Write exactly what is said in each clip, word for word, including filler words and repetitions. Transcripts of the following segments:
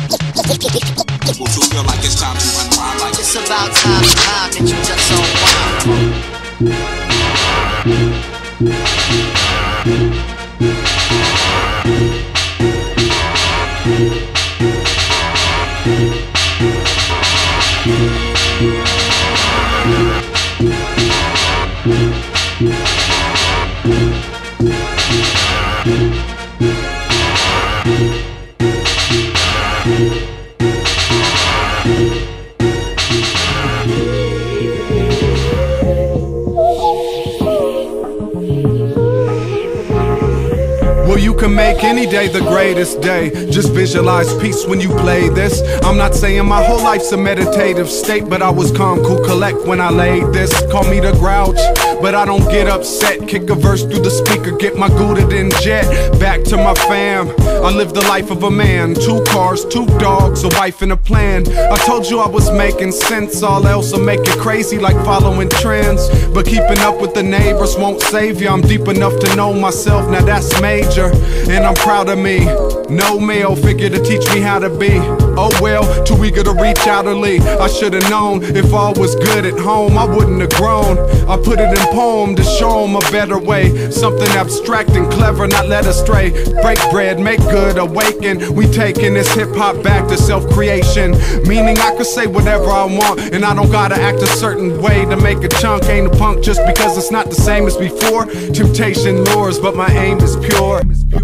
Won't you feel like it's time to unwind? Like it's about time, time that you just Well, you can make any day the greatest day. Just visualize peace when you play this. I'm not saying my whole life's a meditative state, but I was calm, cool, collect when I laid this. Call me the Grouch, but I don't get upset. Kick a verse through the speaker, get my Gouda in jet. Back to my fam, I live the life of a man. Two cars, two dogs, a wife and a plan. I told you I was making sense, all else will make it crazy like following trends. But keeping up with the neighbors won't save you. I'm deep enough to know myself, now that's major. And I'm proud of me. No male figure to teach me how to be. Oh well, too eager to reach out early. I should've known if all was good at home, I wouldn't have grown. I put it in poem to show them a better way. Something abstract and clever, not led astray. Break bread, make good, awaken. We taking this hip-hop back to self-creation. Meaning I could say whatever I want, and I don't gotta act a certain way to make a chunk. Ain't a punk just because it's not the same as before. Temptation lures, but my aim is pure.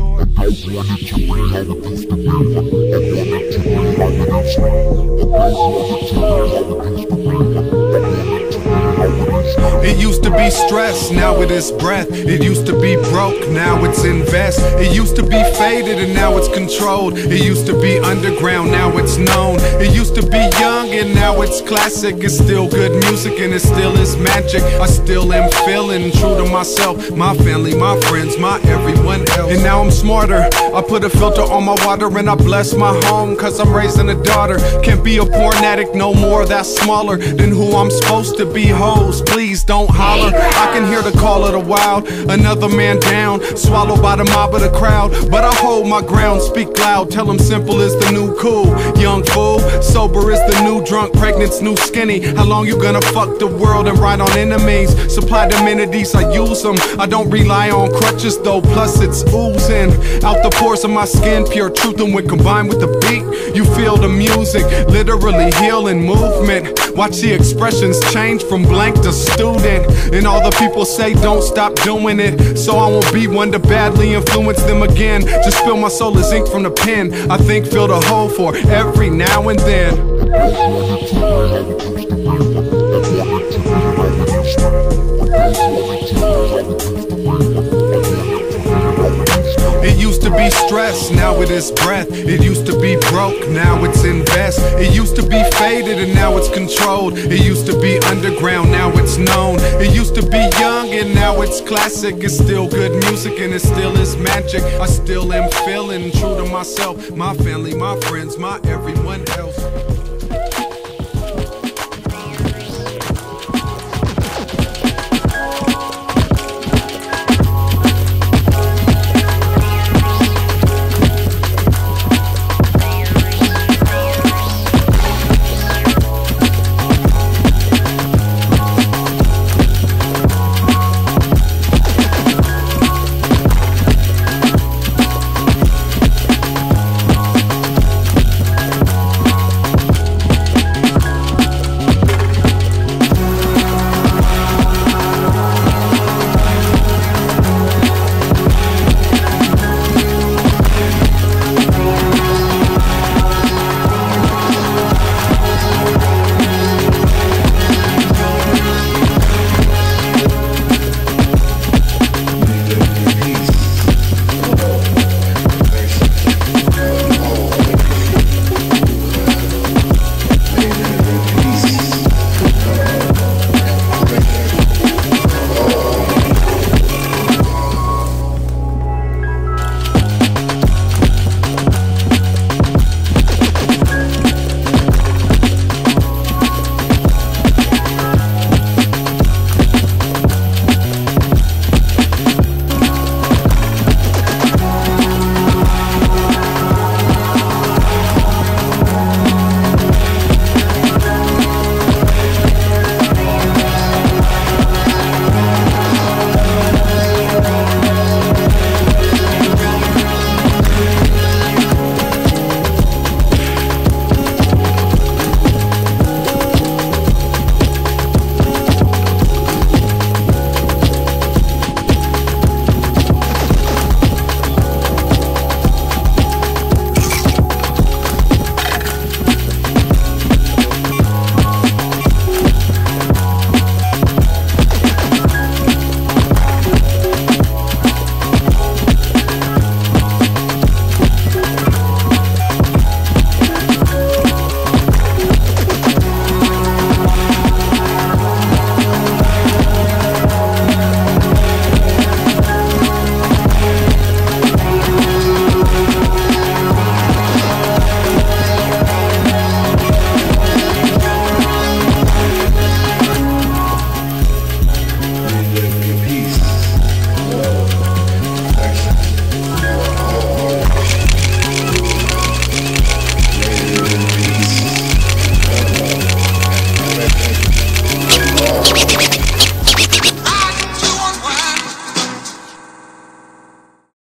I want it to be how it used to be. I want it to be how it is now. I want it to be how it used to be. I want it to be how it is now. It used to be stress, now it is breath. It used to be broke, now it's invest. It used to be faded and now it's controlled. It used to be underground, now it's known. It used to be young and now it's classic. It's still good music and it still is magic. I still am feeling true to myself, my family, my friends, my everyone else. And now I'm smarter, I put a filter on my water and I bless my home, cause I'm raising a daughter. Can't be a porn addict no more, that's smaller than who I'm supposed to be. Hoes, please don't holler. I can hear the call of the wild, another man down, swallowed by the mob of the crowd. But I hold my ground, speak loud, tell them simple is the new cool. Young fool, sober is the new drunk, pregnant's new skinny. How long you gonna fuck the world and ride on enemies? Supply the amenities, I use them. I don't rely on crutches though, plus it's oozing out the pores of my skin, pure truth. And when combined with the beat, you feel the music, literally healing movement. Watch the expressions change from blank to student. And all the people say don't stop doing it, so I won't be one to badly influence them again. Just feel my soul is ink from the pen. I think fill the hole for every now and then. I want it to be how it used to be. I want it to be how it is now. I want it to be how it used to be. I want it to be how it is now. It used to be stress, now it is breath. It used to be broke, now it's invest. It used to be faded and now it's controlled. It used to be underground, now it's known. It used to be young and now it's classic. It's still good music and it still is magic. I still am feeling true to myself, my family, my friends, my everyone else.